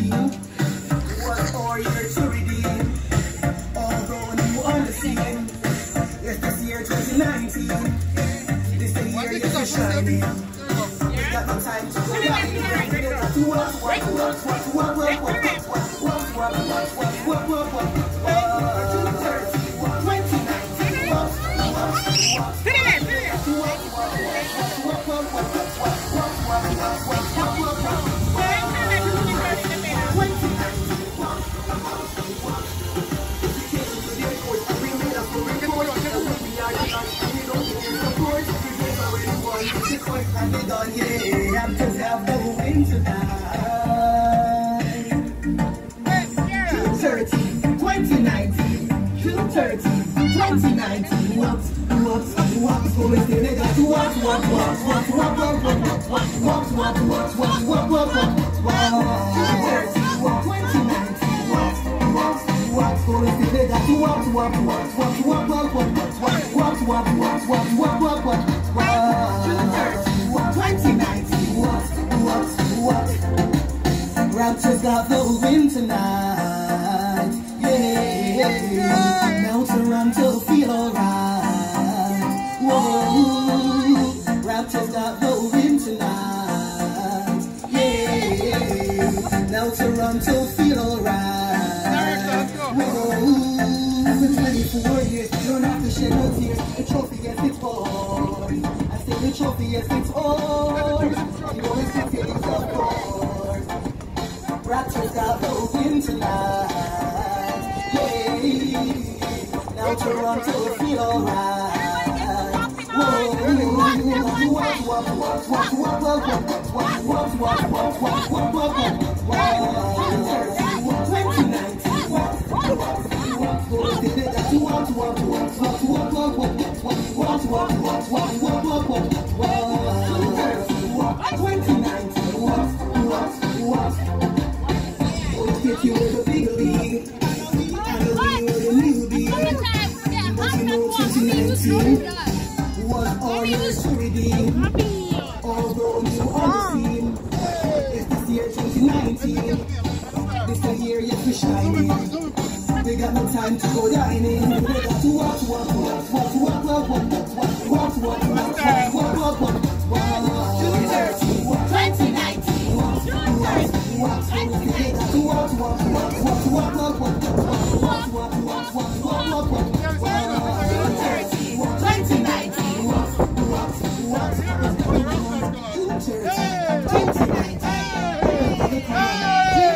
2019. What are you to redeem? Although you on the scene. Yes, this year 2019. This the year you're shining. We got no time to go down. I'm just have the win tonight. 2:30, 2019. 2:30, 2019. What's going to they got to what 2019, what? Rapture's got the win tonight. Yeah. Now Toronto feel alright. Whoa. Rapture's got the win tonight. Yeah. Now Toronto feel alright. Whoa. After 24 years, you don't have to shed no tears. The trophy gets its all. I say the trophy gets its all. You always can take it, of course. Rapture's got the win tonight. Yeah. Now Toronto feel alright. Whoa. 2019. What are you to redeem? Although you on the scene. It's this year 2019. This the year yet we shining. We got no time to go dining. We got to walk.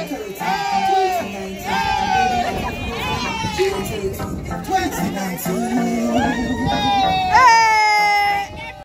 2019.